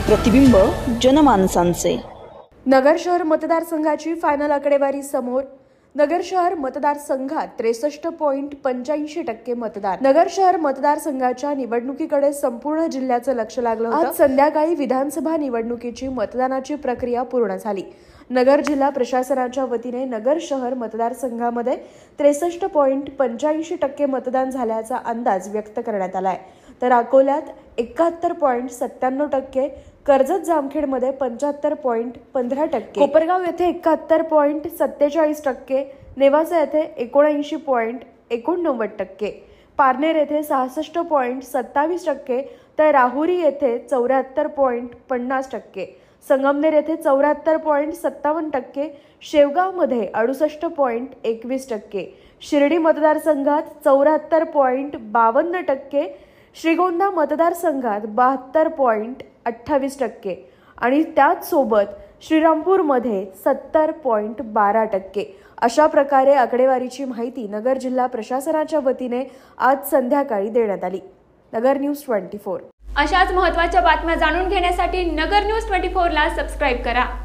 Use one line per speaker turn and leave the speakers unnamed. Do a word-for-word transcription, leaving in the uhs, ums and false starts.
प्रतिबिंब जनमानसांचे।
नगर शहर मतदारसंघाची फायनल आकडेवारी समोर। नगर शहर मतदारसंघात त्रेसष्ट पॉइंट पंच्याऐंशी टक्के मतदार। नगर शहर मतदारसंघाच्या निवडणुकीकडे संपूर्ण जिल्ह्याचं लक्ष लागलं होतं। आज संध्याकाळी विधानसभा निवडणुकीची मतदानाची प्रक्रिया पूर्ण झाली। नगर जिल्हा प्रशासनाच्या वतीने नगर शहर मतदारसंघामध्ये त्रेसष्ट पॉइंट पंच्याऐंशी टक्के मतदान झाल्याचा अंदाज व्यक्त करण्यात आलाय। तर अकोल्यात एकाहत्तर पॉइंट सत्त्याण्णव टक्के, कर्जत जामखेडमध्ये पंच्याहत्तर पॉइंट पंधरा टक्के, कोपरगाव येथे एकाहत्तर पॉइंट सत्तेचाळीस टक्के, नेवासा येथे एकोणऐंशी पॉइंट एकोणनव्वद टक्के, पारनेर येथे सहासष्ट पॉइंट सत्तावीस टक्के, तर राहुरी येथे चौऱ्याहत्तर पॉइंट पन्नास टक्के, संगमनेर येथे चौऱ्याहत्तर पॉइंट सत्तावन्न टक्के, शेवगावमध्ये अडुसष्ट पॉइंट एकवीस टक्के, शिर्डी मतदारसंघात चौऱ्याहत्तर पॉइंट बावन्न टक्के, श्रीगोंदा मतदारसंघात बहात्तर पॉइंट अठ्ठावीस टक्के आणि त्याच सोबत श्रीरामपूरमध्ये सत्तर पॉइंट बारा टक्के अशा प्रकारे आकडेवारीची माहिती नगर जिल्हा प्रशासनाच्या वतीने आज संध्याकाळी देण्यात आली। नगर न्यूज ट्वेंटी फोर
अशाच महत्त्वाच्या बातम्या जाणून घेण्यासाठी नगर न्यूज ट्वेंटी फोर ला सबस्क्राइब करा।